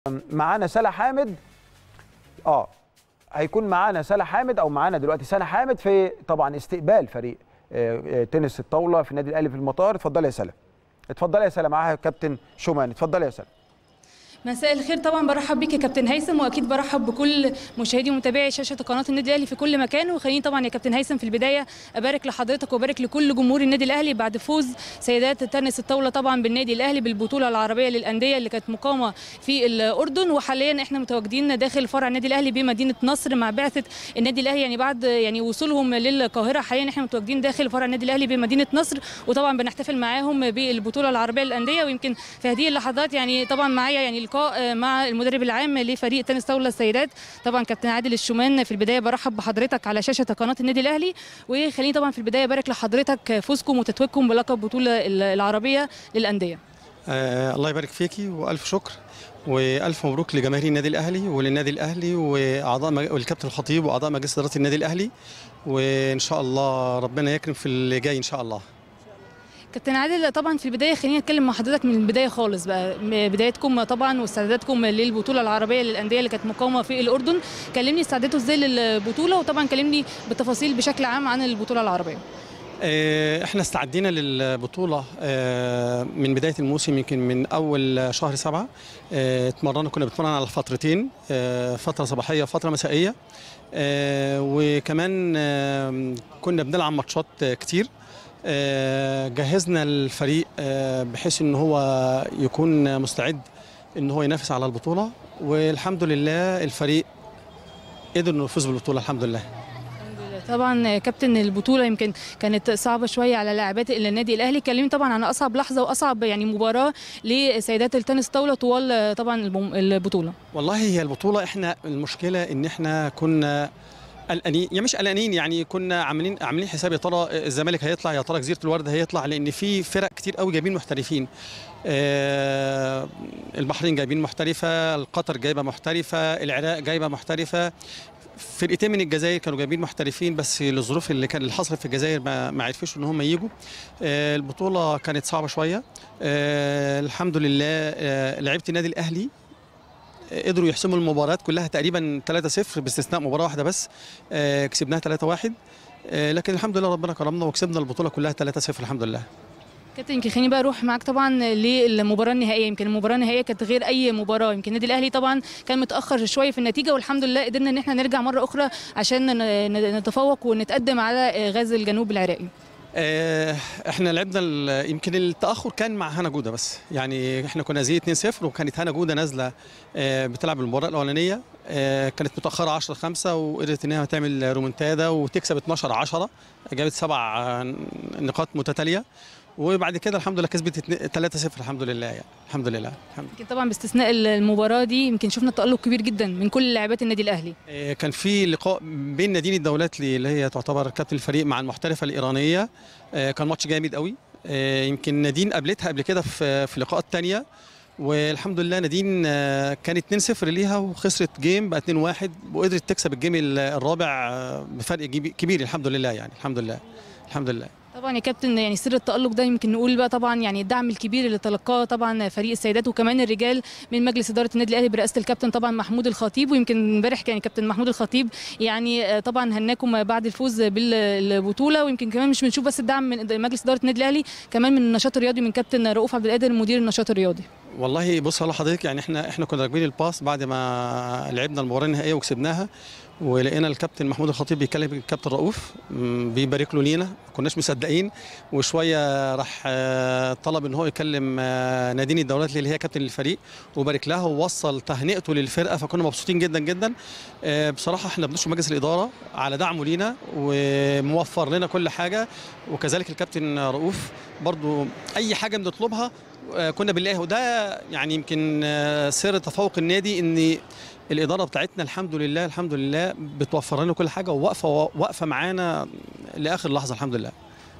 معانا سلا حامد. هيكون معانا سلا حامد او معانا دلوقتي سلا حامد في طبعا استقبال فريق تنس الطاوله في النادي الاهلي في المطار. اتفضلي يا سلا. اتفضلي يا سلا، معاها كابتن شومان. اتفضلي يا سلا. مساء الخير. طبعا برحب بيك يا كابتن هيثم، واكيد برحب بكل مشاهدي ومتابعي شاشه قناه النادي الاهلي في كل مكان. وخليني طبعا يا كابتن هيثم في البدايه ابارك لحضرتك وابارك لكل جمهور النادي الاهلي بعد فوز سيدات تنس الطاوله طبعا بالنادي الاهلي بالبطوله العربيه للانديه اللي كانت مقامه في الاردن. وحاليا احنا متواجدين داخل فرع النادي الاهلي بمدينه نصر مع بعثه النادي الاهلي، يعني بعد وصولهم للقاهره. حاليا احنا متواجدين داخل فرع النادي الاهلي بمدينه نصر، وطبعا بنحتفل معاهم بالبطوله العربيه للانديه. ويمكن في هذه اللحظات طبعا معايا لقاء مع المدرب العام لفريق تنس طاوله السيدات طبعا كابتن عادل الشومان. في البدايه برحب بحضرتك على شاشه قناه النادي الاهلي، وخليني طبعا في البدايه ابارك لحضرتك فوزكم وتتويجكم بلقب بطوله العربيه للانديه. الله يبارك فيكي والف شكر والف مبروك لجماهير النادي الاهلي وللنادي الاهلي واعضاء والكابتن الخطيب واعضاء مجلس اداره النادي الاهلي، وان شاء الله ربنا يكرم في اللي جاي ان شاء الله. كابتن عادل، طبعا في البدايه خلينا نتكلم مع حضرتك من البدايه خالص بقى، بدايتكم طبعا واستعداداتكم للبطوله العربيه للانديه اللي كانت مقامه في الاردن. كلمني استعدتوا ازاي للبطوله، وطبعا كلمني بالتفاصيل بشكل عام عن البطوله العربيه. احنا استعدينا للبطوله من بدايه الموسم، يمكن من اول شهر 7. كنا بنتمرن على فترتين، فتره صباحيه وفتره مسائيه، وكمان كنا بنلعب ماتشات كتير. جهزنا الفريق بحيث ان هو يكون مستعد ان هو ينافس على البطوله، والحمد لله الفريق قدر انه يفوز بالبطوله الحمد لله. طبعا كابتن البطوله يمكن كانت صعبه شويه على لاعبات النادي الاهلي. كلمني طبعا عن اصعب لحظه واصعب مباراه لسيدات التنس طاوله طوال طبعا البطوله. والله هي البطوله احنا المشكله ان احنا كنا قلقانين، مش قلقانين، كنا عاملين حساب يا ترى الزمالك هيطلع، يا ترى جزيره الورد هيطلع، لان في فرق كتير قوي جايبين محترفين. البحرين جايبين محترفه، القطر جايبه محترفه، العراق جايبه محترفه، فرقتين من الجزائر كانوا جايبين محترفين، بس للظروف اللي حصلت في الجزائر ما عرفوش ان هم يجوا. البطوله كانت صعبه شويه. الحمد لله لعيبه النادي الاهلي قدروا يحسموا المباريات كلها تقريبا 3-0 باستثناء مباراه واحده بس كسبناها 3-1، لكن الحمد لله ربنا كرمنا وكسبنا البطوله كلها 3-0 الحمد لله. كابتن يمكن خليني بقى اروح معاك طبعا للمباراه النهائيه. يمكن المباراه النهائيه كانت غير اي مباراه. يمكن النادي الاهلي طبعا كان متاخر شويه في النتيجه، والحمد لله قدرنا ان احنا نرجع مره اخرى عشان نتفوق ونتقدم على غزل الجنوب العراقي. احنا لعبنا يمكن التاخر كان مع هنا جوده بس، احنا كنا زي 2-0 وكانت هنا جوده نازله بتلعب المباراه الاولانيه، كانت متاخره 10-5 وقدرت انها تعمل رومنتادا وتكسب 12-10، جابت 7 نقاط متتاليه، وبعد كده الحمد لله كسبت 3-0 الحمد لله الحمد لله. يمكن طبعا باستثناء المباراه دي يمكن شفنا تألق كبير جدا من كل لاعبات النادي الاهلي. كان في لقاء بين نادين الدولاتلي اللي هي تعتبر كابتن الفريق مع المحترفه الايرانيه، كان ماتش جامد قوي. يمكن نادين قابلتها قبل كده في لقاءات ثانيه، والحمد لله نادين كانت 2-0 ليها وخسرت جيم بقى 2-1 وقدرت تكسب الجيم الرابع بفرق كبير الحمد لله. الحمد لله. طبعا يا كابتن سر التألق ده يمكن نقول بقى طبعا الدعم الكبير اللي تلقاه طبعا فريق السيدات وكمان الرجال من مجلس اداره النادي الاهلي برئاسه الكابتن طبعا محمود الخطيب. ويمكن امبارح كان كابتن محمود الخطيب طبعا هناكم بعد الفوز بالبطوله. ويمكن كمان مش بنشوف بس الدعم من مجلس اداره النادي الاهلي، كمان من النشاط الرياضي من كابتن رؤوف عبد القادر مدير النشاط الرياضي. والله بص على حضرتك، احنا كنا راكبين الباص بعد ما لعبنا المباراه النهائيه وكسبناها، ولقينا الكابتن محمود الخطيب بيكلم الكابتن رؤوف بيبارك له لينا، ما كناش مصدقين، وشويه راح طلب ان هو يكلم نادين الدولات اللي هي كابتن الفريق وبارك لها ووصل تهنئته للفرقه، فكنا مبسوطين جدا جدا. بصراحه احنا بنشكر مجلس الاداره على دعمه لينا وموفر لنا كل حاجه، وكذلك الكابتن رؤوف برضو اي حاجه بنطلبها كنا بنلاقيها، وده يمكن سر تفوق النادي ان الاداره بتاعتنا الحمد لله بتوفر لنا كل حاجه وواقفه معانا لاخر لحظه الحمد لله.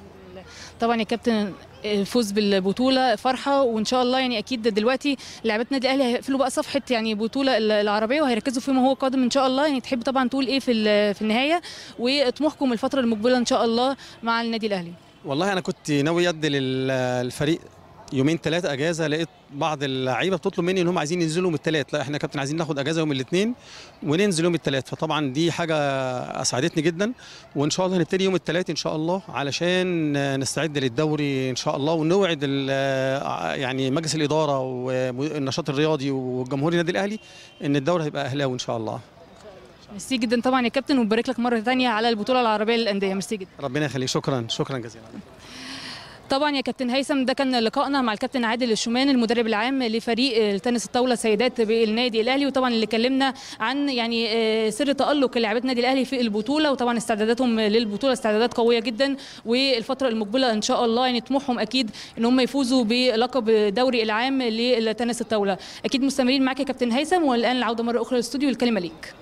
طبعا يا كابتن الفوز بالبطوله فرحه، وان شاء الله اكيد دلوقتي لاعبات النادي الاهلي هيقفلوا بقى صفحه البطوله العربيه وهيركزوا فيما هو قادم ان شاء الله. تحب طبعا تقول ايه في النهايه وطموحكم الفتره المقبله ان شاء الله مع النادي الاهلي؟ والله انا كنت ناوي ادي للفريق يومين 3 اجازه، لقيت بعض اللعيبه بتطلب مني ان هم عايزين ينزلوا يوم الثلاث، لا احنا يا كابتن عايزين ناخد اجازه يوم الاثنين وننزل يوم الثلاث. فطبعا دي حاجه اسعدتني جدا، وان شاء الله هنبتدي يوم الثلاث ان شاء الله علشان نستعد للدوري ان شاء الله، ونوعد يعني مجلس الاداره والنشاط الرياضي وجمهور النادي الاهلي ان الدوري هيبقى اهلاوي ان شاء الله. ميرسي جدا طبعا يا كابتن، وبارك لك مره ثانيه على البطوله العربيه للانديه. ميرسي جدا. ربنا يخليك، شكرا جزيلا. طبعا يا كابتن هيثم، ده كان لقائنا مع الكابتن عادل الشومان المدرب العام لفريق التنس الطاوله سيدات بالنادي الاهلي، وطبعا اللي كلمنا عن يعني سر تالق لاعبات النادي الاهلي في البطوله، وطبعا استعداداتهم للبطوله استعدادات قويه جدا، والفتره المقبله ان شاء الله يعني طموحهم اكيد ان هم يفوزوا بلقب الدوري العام للتنس الطاوله. اكيد مستمرين معاك يا كابتن هيثم، والان العوده مره اخرى للاستوديو، الكلمه ليك.